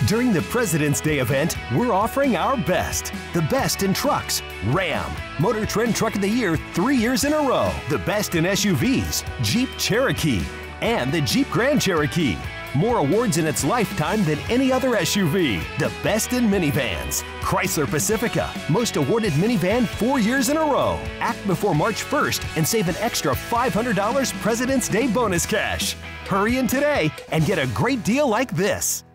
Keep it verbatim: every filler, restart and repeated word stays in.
During the President's Day event, we're offering our best. The best in trucks. Ram, Motor Trend Truck of the Year three years in a row. The best in S U Vs. Jeep Cherokee. And the Jeep Grand Cherokee. More awards in its lifetime than any other S U V. The best in minivans. Chrysler Pacifica, most awarded minivan four years in a row. Act before March first and save an extra five hundred dollars President's Day bonus cash. Hurry in today and get a great deal like this.